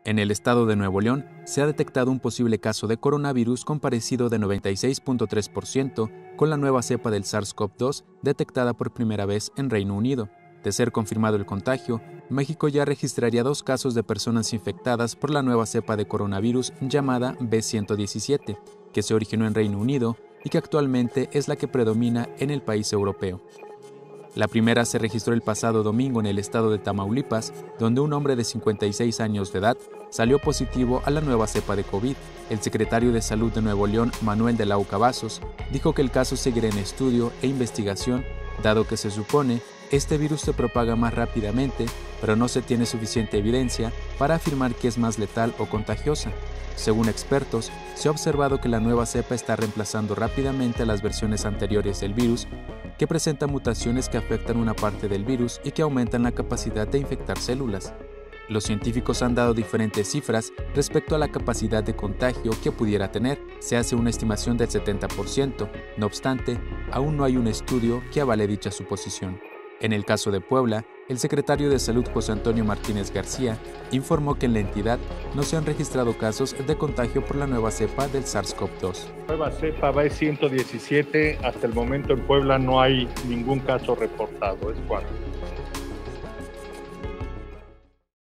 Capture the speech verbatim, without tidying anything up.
En el estado de Nuevo León se ha detectado un posible caso de coronavirus con parecido de noventa y seis punto tres por ciento con la nueva cepa del SARS-CoV dos detectada por primera vez en Reino Unido. De ser confirmado el contagio, México ya registraría dos casos de personas infectadas por la nueva cepa de coronavirus llamada B ciento diecisiete, que se originó en Reino Unido y que actualmente es la que predomina en el país europeo. La primera se registró el pasado domingo en el estado de Tamaulipas, donde un hombre de cincuenta y seis años de edad salió positivo a la nueva cepa de COVID. El secretario de Salud de Nuevo León, Manuel de la O Cavazos, dijo que el caso seguirá en estudio e investigación, dado que se supone este virus se propaga más rápidamente, pero no se tiene suficiente evidencia para afirmar que es más letal o contagiosa. Según expertos, se ha observado que la nueva cepa está reemplazando rápidamente a las versiones anteriores del virus, que presenta mutaciones que afectan una parte del virus y que aumentan la capacidad de infectar células. Los científicos han dado diferentes cifras respecto a la capacidad de contagio que pudiera tener. Se hace una estimación del setenta por ciento, no obstante, aún no hay un estudio que avale dicha suposición. En el caso de Puebla, el secretario de Salud José Antonio Martínez García informó que en la entidad no se han registrado casos de contagio por la nueva cepa del SARS-CoV dos. Nueva cepa B ciento diecisiete, hasta el momento en Puebla no hay ningún caso reportado, es cuatro.